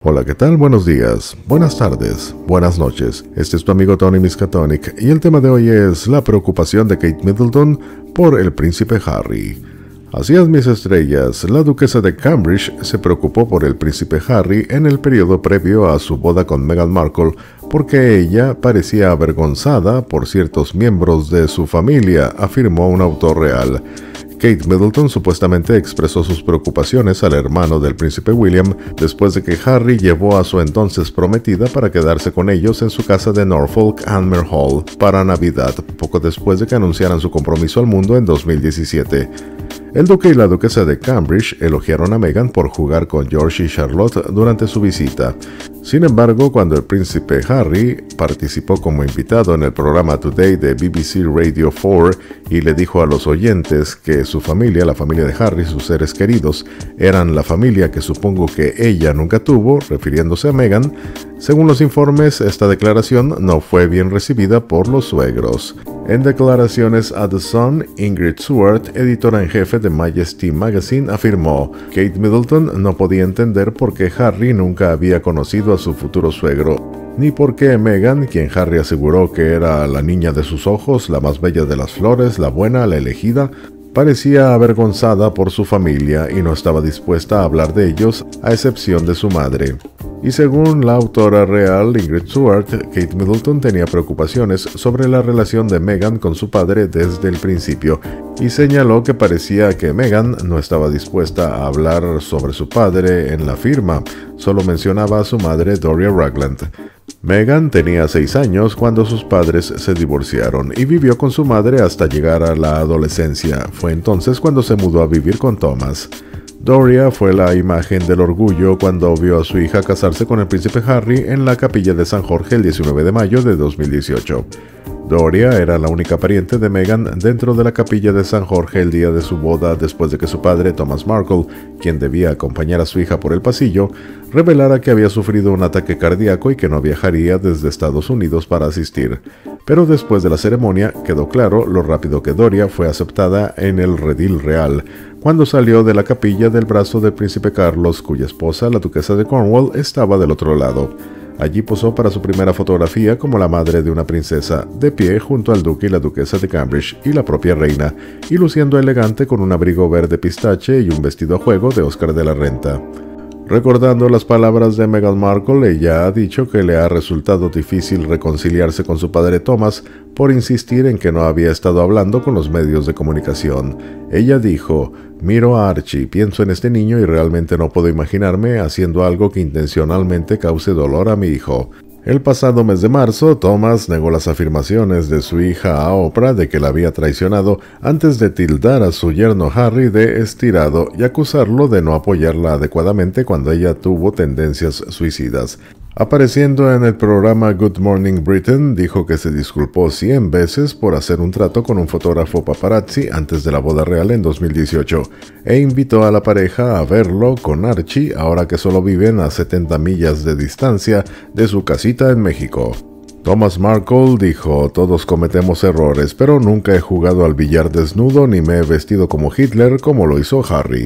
Hola, ¿qué tal? Buenos días, buenas tardes, buenas noches. Este es tu amigo Tony Miskatonic y el tema de hoy es la preocupación de Kate Middleton por el príncipe Harry. Así es, mis estrellas, la duquesa de Cambridge se preocupó por el príncipe Harry en el periodo previo a su boda con Meghan Markle porque ella parecía avergonzada por ciertos miembros de su familia, afirmó un autor real. Kate Middleton supuestamente expresó sus preocupaciones al hermano del príncipe William después de que Harry llevó a su entonces prometida para quedarse con ellos en su casa de Norfolk, Anmer Hall, para Navidad, poco después de que anunciaran su compromiso al mundo en 2017. El duque y la duquesa de Cambridge elogiaron a Meghan por jugar con George y Charlotte durante su visita. Sin embargo, cuando el príncipe Harry participó como invitado en el programa Today de BBC Radio 4 y le dijo a los oyentes que su familia, la familia de Harry, sus seres queridos, eran la familia que supongo que ella nunca tuvo, refiriéndose a Meghan, según los informes, esta declaración no fue bien recibida por los suegros. En declaraciones a The Sun, Ingrid Seward, editora en jefe de Majesty Magazine, afirmó: Kate Middleton no podía entender por qué Harry nunca había conocido a su futuro suegro, ni por qué Meghan, quien Harry aseguró que era la niña de sus ojos, la más bella de las flores, la buena, la elegida, parecía avergonzada por su familia y no estaba dispuesta a hablar de ellos, a excepción de su madre. Y según la autora real Ingrid Seward, Kate Middleton tenía preocupaciones sobre la relación de Meghan con su padre desde el principio, y señaló que parecía que Meghan no estaba dispuesta a hablar sobre su padre en la firma, solo mencionaba a su madre Doria Ragland. Meghan tenía 6 años cuando sus padres se divorciaron y vivió con su madre hasta llegar a la adolescencia. Fue entonces cuando se mudó a vivir con Thomas. Doria fue la imagen del orgullo cuando vio a su hija casarse con el príncipe Harry en la capilla de San Jorge el 19 de mayo de 2018. Doria era la única pariente de Meghan dentro de la capilla de San Jorge el día de su boda después de que su padre, Thomas Markle, quien debía acompañar a su hija por el pasillo, revelara que había sufrido un ataque cardíaco y que no viajaría desde Estados Unidos para asistir. Pero después de la ceremonia quedó claro lo rápido que Doria fue aceptada en el redil real, cuando salió de la capilla del brazo del príncipe Carlos, cuya esposa, la duquesa de Cornwall, estaba del otro lado. Allí posó para su primera fotografía como la madre de una princesa, de pie junto al duque y la duquesa de Cambridge y la propia reina, y luciendo elegante con un abrigo verde pistache y un vestido a juego de Oscar de la Renta. Recordando las palabras de Meghan Markle, ella ha dicho que le ha resultado difícil reconciliarse con su padre Thomas por insistir en que no había estado hablando con los medios de comunicación. Ella dijo: miro a Archie, pienso en este niño y realmente no puedo imaginarme haciendo algo que intencionalmente cause dolor a mi hijo. El pasado mes de marzo, Thomas negó las afirmaciones de su hija a Oprah de que la había traicionado antes de tildar a su yerno Harry de estirado y acusarlo de no apoyarla adecuadamente cuando ella tuvo tendencias suicidas. Apareciendo en el programa Good Morning Britain, dijo que se disculpó 100 veces por hacer un trato con un fotógrafo paparazzi antes de la boda real en 2018 e invitó a la pareja a verlo con Archie ahora que solo viven a 70 millas de distancia de su casita en México. Thomas Markle dijo: todos cometemos errores, pero nunca he jugado al billar desnudo ni me he vestido como Hitler como lo hizo Harry.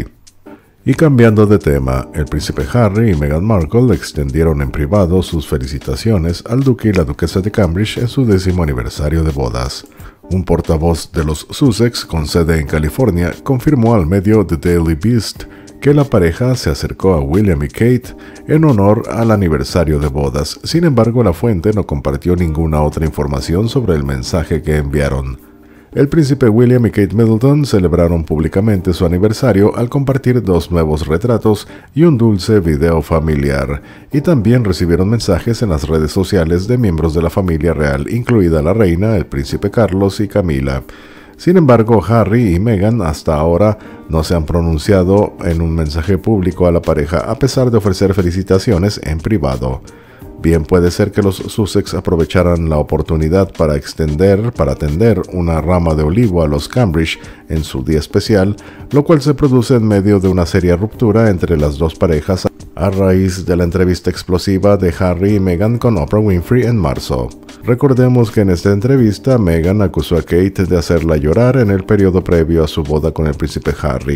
Y cambiando de tema, el príncipe Harry y Meghan Markle extendieron en privado sus felicitaciones al duque y la duquesa de Cambridge en su 10º aniversario de bodas. Un portavoz de los Sussex, con sede en California, confirmó al medio The Daily Beast que la pareja se acercó a William y Kate en honor al aniversario de bodas. Sin embargo, la fuente no compartió ninguna otra información sobre el mensaje que enviaron. El príncipe William y Kate Middleton celebraron públicamente su aniversario al compartir 2 nuevos retratos y un dulce video familiar, y también recibieron mensajes en las redes sociales de miembros de la familia real, incluida la reina, el príncipe Carlos y Camila. Sin embargo, Harry y Meghan hasta ahora no se han pronunciado en un mensaje público a la pareja, a pesar de ofrecer felicitaciones en privado. Bien puede ser que los Sussex aprovecharan la oportunidad para tender una rama de olivo a los Cambridge en su día especial, lo cual se produce en medio de una seria ruptura entre las dos parejas a raíz de la entrevista explosiva de Harry y Meghan con Oprah Winfrey en marzo. Recordemos que en esta entrevista Meghan acusó a Kate de hacerla llorar en el periodo previo a su boda con el príncipe Harry.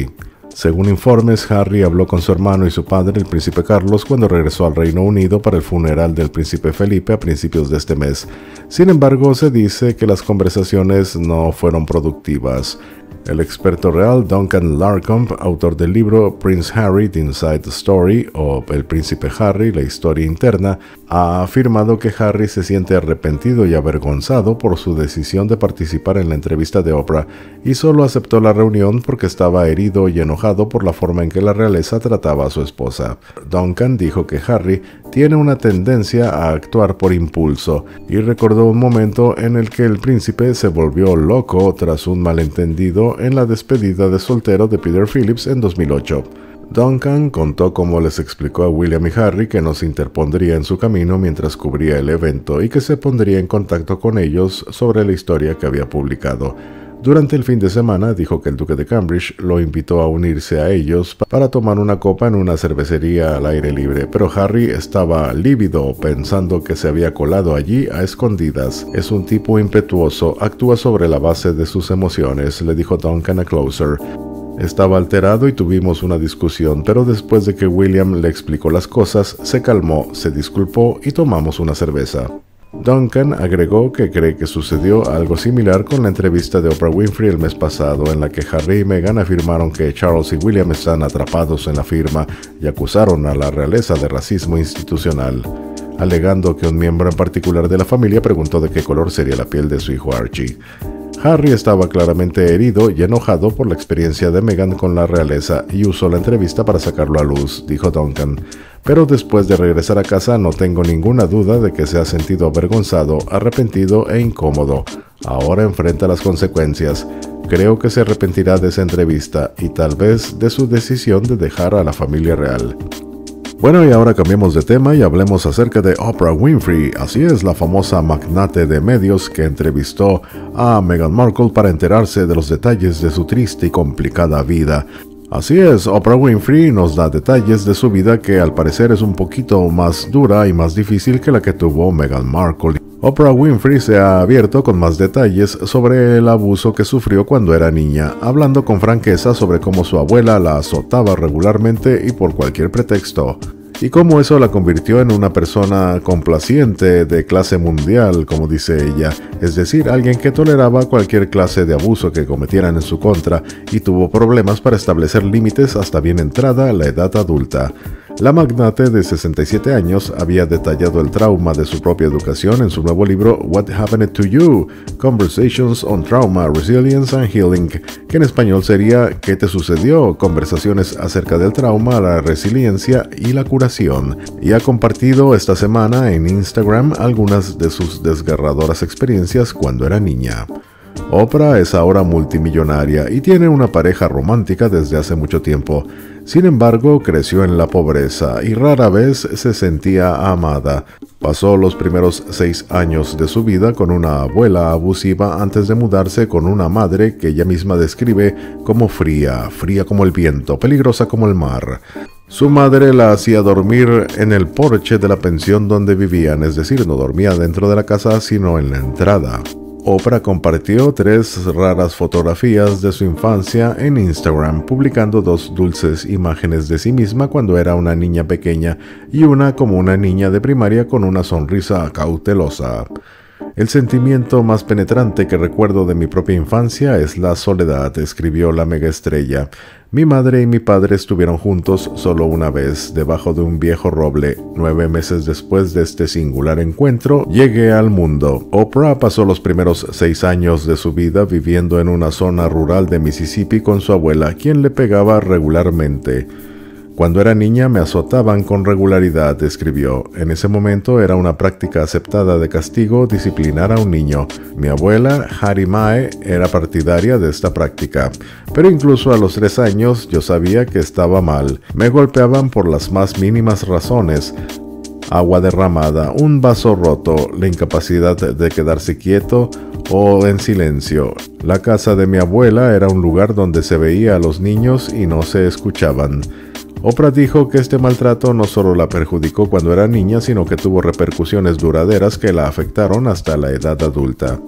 Según informes, Harry habló con su hermano y su padre, el príncipe Carlos, cuando regresó al Reino Unido para el funeral del príncipe Felipe a principios de este mes. Sin embargo, se dice que las conversaciones no fueron productivas. El experto real Duncan Larcombe, autor del libro Prince Harry, The Inside Story, o El Príncipe Harry, la historia interna, ha afirmado que Harry se siente arrepentido y avergonzado por su decisión de participar en la entrevista de Oprah y solo aceptó la reunión porque estaba herido y enojado por la forma en que la realeza trataba a su esposa. Duncan dijo que Harry tiene una tendencia a actuar por impulso y recordó un momento en el que el príncipe se volvió loco tras un malentendido en la despedida de soltero de Peter Phillips en 2008. Duncan contó cómo les explicó a William y Harry que no se interpondría en su camino mientras cubría el evento y que se pondría en contacto con ellos sobre la historia que había publicado. Durante el fin de semana dijo que el duque de Cambridge lo invitó a unirse a ellos para tomar una copa en una cervecería al aire libre, pero Harry estaba lívido pensando que se había colado allí a escondidas. Es un tipo impetuoso, actúa sobre la base de sus emociones, le dijo Duncan a Closer. Estaba alterado y tuvimos una discusión, pero después de que William le explicó las cosas, se calmó, se disculpó y tomamos una cerveza. Duncan agregó que cree que sucedió algo similar con la entrevista de Oprah Winfrey el mes pasado, en la que Harry y Meghan afirmaron que Charles y William están atrapados en la firma y acusaron a la realeza de racismo institucional, alegando que un miembro en particular de la familia preguntó de qué color sería la piel de su hijo Archie. Harry estaba claramente herido y enojado por la experiencia de Meghan con la realeza y usó la entrevista para sacarlo a luz, dijo Duncan. Pero después de regresar a casa no tengo ninguna duda de que se ha sentido avergonzado, arrepentido e incómodo. Ahora enfrenta las consecuencias. Creo que se arrepentirá de esa entrevista y tal vez de su decisión de dejar a la familia real. Bueno, y ahora cambiemos de tema y hablemos acerca de Oprah Winfrey. Así es, la famosa magnate de medios que entrevistó a Meghan Markle para enterarse de los detalles de su triste y complicada vida. Así es, Oprah Winfrey nos da detalles de su vida que al parecer es un poquito más dura y más difícil que la que tuvo Meghan Markle. Oprah Winfrey se ha abierto con más detalles sobre el abuso que sufrió cuando era niña, hablando con franqueza sobre cómo su abuela la azotaba regularmente y por cualquier pretexto, y cómo eso la convirtió en una persona complaciente de clase mundial, como dice ella, es decir, alguien que toleraba cualquier clase de abuso que cometieran en su contra y tuvo problemas para establecer límites hasta bien entrada la edad adulta. La magnate de 67 años había detallado el trauma de su propia educación en su nuevo libro What Happened to You? Conversations on Trauma, Resilience and Healing, que en español sería ¿Qué te sucedió? Conversaciones acerca del trauma, la resiliencia y la curación, y ha compartido esta semana en Instagram algunas de sus desgarradoras experiencias cuando era niña. Oprah es ahora multimillonaria y tiene una pareja romántica desde hace mucho tiempo. Sin embargo, creció en la pobreza y rara vez se sentía amada. Pasó los primeros 6 años de su vida con una abuela abusiva antes de mudarse con una madre que ella misma describe como fría como el viento, peligrosa como el mar. Su madre la hacía dormir en el porche de la pensión donde vivían, es decir, no dormía dentro de la casa sino en la entrada. Oprah compartió 3 raras fotografías de su infancia en Instagram, publicando 2 dulces imágenes de sí misma cuando era una niña pequeña y una como una niña de primaria con una sonrisa cautelosa. El sentimiento más penetrante que recuerdo de mi propia infancia es la soledad, escribió la megaestrella. Mi madre y mi padre estuvieron juntos solo una vez, debajo de un viejo roble. 9 meses después de este singular encuentro, llegué al mundo. Oprah pasó los primeros 6 años de su vida viviendo en una zona rural de Mississippi con su abuela, quien le pegaba regularmente. Cuando era niña me azotaban con regularidad, escribió. En ese momento era una práctica aceptada de castigo disciplinar a un niño. Mi abuela, Hattie Mae, era partidaria de esta práctica. Pero incluso a los 3 años yo sabía que estaba mal. Me golpeaban por las más mínimas razones. Agua derramada, un vaso roto, la incapacidad de quedarse quieto o en silencio. La casa de mi abuela era un lugar donde se veía a los niños y no se escuchaban. Oprah dijo que este maltrato no solo la perjudicó cuando era niña, sino que tuvo repercusiones duraderas que la afectaron hasta la edad adulta.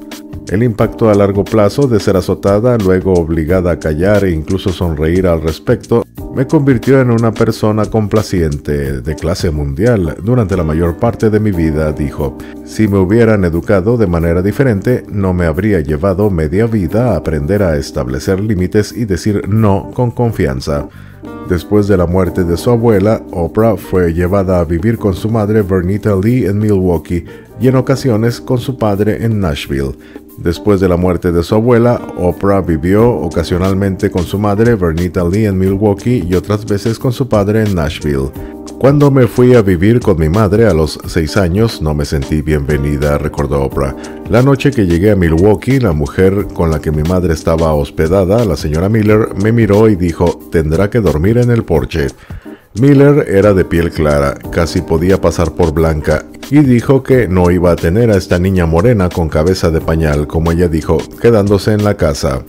El impacto a largo plazo de ser azotada, luego obligada a callar e incluso sonreír al respecto, me convirtió en una persona complaciente de clase mundial durante la mayor parte de mi vida, dijo. Si me hubieran educado de manera diferente, no me habría llevado media vida a aprender a establecer límites y decir no con confianza. Después de la muerte de su abuela, Oprah fue llevada a vivir con su madre Vernita Lee en Milwaukee y en ocasiones con su padre en Nashville. Después de la muerte de su abuela, Oprah vivió ocasionalmente con su madre Vernita Lee en Milwaukee y otras veces con su padre en Nashville. Cuando me fui a vivir con mi madre a los 6 años, no me sentí bienvenida, recordó Oprah. La noche que llegué a Milwaukee, la mujer con la que mi madre estaba hospedada, la señora Miller, me miró y dijo, tendrá que dormir en el porche. Miller era de piel clara, casi podía pasar por blanca, y dijo que no iba a tener a esta niña morena con cabeza de pañal, como ella dijo, quedándose en la casa.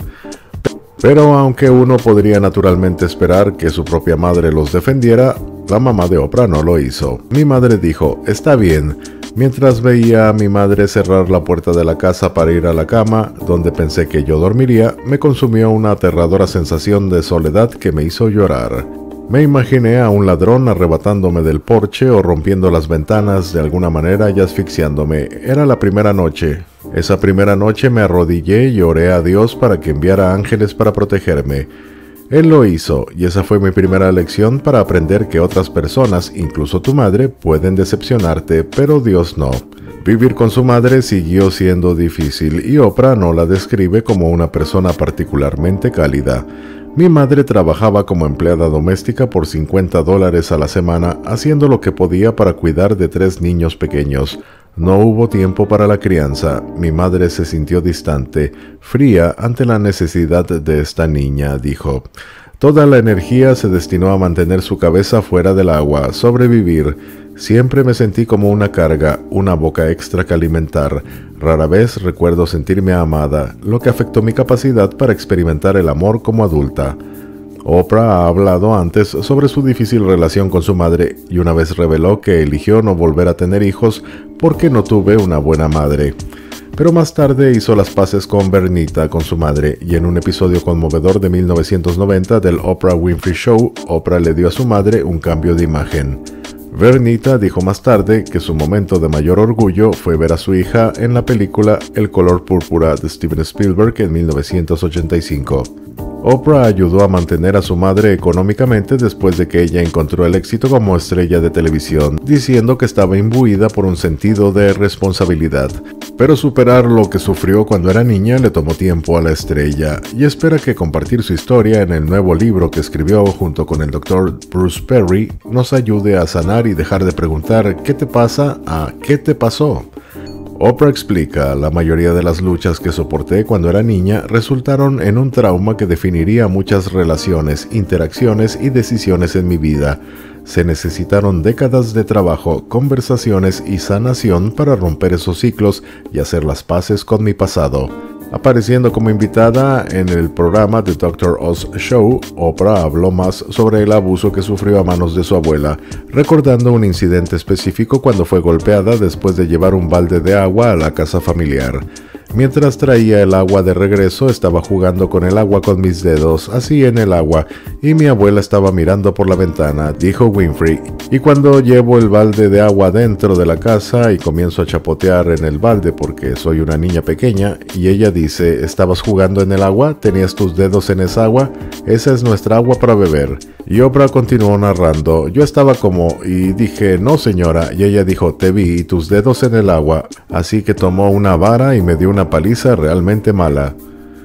Pero aunque uno podría naturalmente esperar que su propia madre los defendiera, la mamá de Oprah no lo hizo. Mi madre dijo, está bien. Mientras veía a mi madre cerrar la puerta de la casa para ir a la cama, donde pensé que yo dormiría, me consumió una aterradora sensación de soledad que me hizo llorar. Me imaginé a un ladrón arrebatándome del porche o rompiendo las ventanas de alguna manera y asfixiándome. Era la primera noche. Esa primera noche me arrodillé y oré a Dios para que enviara ángeles para protegerme. Él lo hizo, y esa fue mi primera lección para aprender que otras personas, incluso tu madre, pueden decepcionarte, pero Dios no. Vivir con su madre siguió siendo difícil, y Oprah no la describe como una persona particularmente cálida. Mi madre trabajaba como empleada doméstica por $50 a la semana, haciendo lo que podía para cuidar de 3 niños pequeños. No hubo tiempo para la crianza. Mi madre se sintió distante, fría ante la necesidad de esta niña, dijo. Toda la energía se destinó a mantener su cabeza fuera del agua, sobrevivir. Siempre me sentí como una carga, una boca extra que alimentar. Rara vez recuerdo sentirme amada, lo que afectó mi capacidad para experimentar el amor como adulta. Oprah ha hablado antes sobre su difícil relación con su madre y una vez reveló que eligió no volver a tener hijos porque no tuve una buena madre. Pero más tarde hizo las paces con Vernita, con su madre, y en un episodio conmovedor de 1990 del Oprah Winfrey Show, Oprah le dio a su madre un cambio de imagen. Vernita dijo más tarde que su momento de mayor orgullo fue ver a su hija en la película El color púrpura de Steven Spielberg en 1985. Oprah ayudó a mantener a su madre económicamente después de que ella encontró el éxito como estrella de televisión, diciendo que estaba imbuida por un sentido de responsabilidad. Pero superar lo que sufrió cuando era niña le tomó tiempo a la estrella, y espera que compartir su historia en el nuevo libro que escribió junto con el Dr. Bruce Perry nos ayude a sanar y dejar de preguntar ¿qué te pasa? A ¿qué te pasó? Oprah explica, la mayoría de las luchas que soporté cuando era niña resultaron en un trauma que definiría muchas relaciones, interacciones y decisiones en mi vida. Se necesitaron décadas de trabajo, conversaciones y sanación para romper esos ciclos y hacer las paces con mi pasado. Apareciendo como invitada en el programa The Dr. Oz Show, Oprah habló más sobre el abuso que sufrió a manos de su abuela, recordando un incidente específico cuando fue golpeada después de llevar un balde de agua a la casa familiar. Mientras traía el agua de regreso, estaba jugando con el agua con mis dedos, así en el agua, y mi abuela estaba mirando por la ventana, dijo Winfrey. Y cuando llevo el balde de agua dentro de la casa y comienzo a chapotear en el balde porque soy una niña pequeña, y ella dice, ¿estabas jugando en el agua? ¿Tenías tus dedos en esa agua? Esa es nuestra agua para beber. Y Oprah continuó narrando, yo estaba como, y dije, no señora, y ella dijo, te vi y tus dedos en el agua, así que tomó una vara y me dio una paliza realmente mala.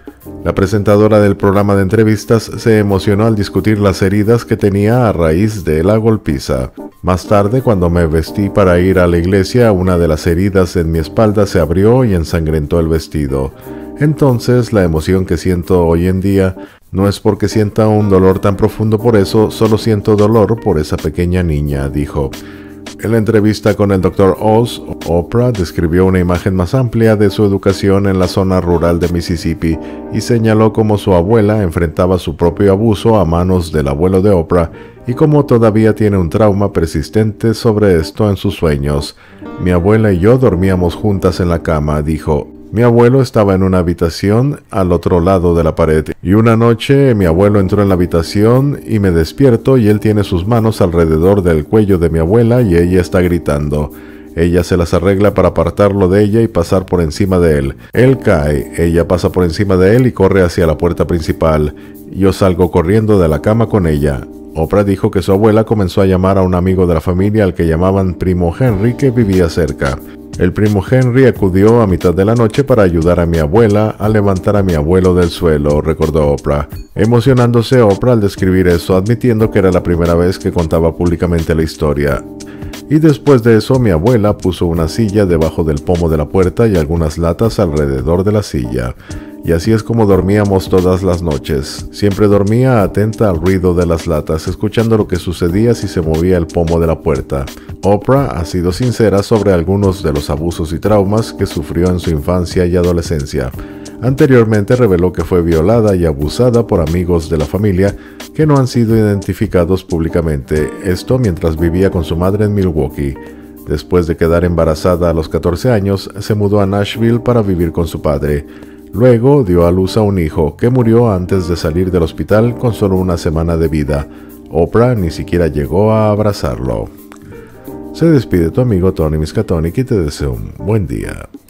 La presentadora del programa de entrevistas se emocionó al discutir las heridas que tenía a raíz de la golpiza. Más tarde, cuando me vestí para ir a la iglesia, una de las heridas en mi espalda se abrió y ensangrentó el vestido. Entonces, la emoción que siento hoy en día no es porque sienta un dolor tan profundo por eso, solo siento dolor por esa pequeña niña, dijo. En la entrevista con el Dr. Oz, Oprah describió una imagen más amplia de su educación en la zona rural de Mississippi y señaló cómo su abuela enfrentaba su propio abuso a manos del abuelo de Oprah y cómo todavía tiene un trauma persistente sobre esto en sus sueños. Mi abuela y yo dormíamos juntas en la cama, dijo. Mi abuelo estaba en una habitación al otro lado de la pared y una noche mi abuelo entró en la habitación y me despierto y él tiene sus manos alrededor del cuello de mi abuela y ella está gritando. Ella se las arregla para apartarlo de ella y pasar por encima de él. Él cae, ella pasa por encima de él y corre hacia la puerta principal. Yo salgo corriendo de la cama con ella. Oprah dijo que su abuela comenzó a llamar a un amigo de la familia al que llamaban Primo Henry que vivía cerca. El primo Henry acudió a mitad de la noche para ayudar a mi abuela a levantar a mi abuelo del suelo, recordó Oprah. Emocionándose Oprah al describir eso, admitiendo que era la primera vez que contaba públicamente la historia. Y después de eso mi abuela puso una silla debajo del pomo de la puerta y algunas latas alrededor de la silla. Y así es como dormíamos todas las noches. Siempre dormía atenta al ruido de las latas, escuchando lo que sucedía si se movía el pomo de la puerta. Oprah ha sido sincera sobre algunos de los abusos y traumas que sufrió en su infancia y adolescencia. Anteriormente reveló que fue violada y abusada por amigos de la familia que no han sido identificados públicamente, esto mientras vivía con su madre en Milwaukee. Después de quedar embarazada a los 14 años, se mudó a Nashville para vivir con su padre. Luego dio a luz a un hijo que murió antes de salir del hospital con solo una semana de vida. Oprah ni siquiera llegó a abrazarlo. Se despide tu amigo Tony Miskatonic y te deseo un buen día.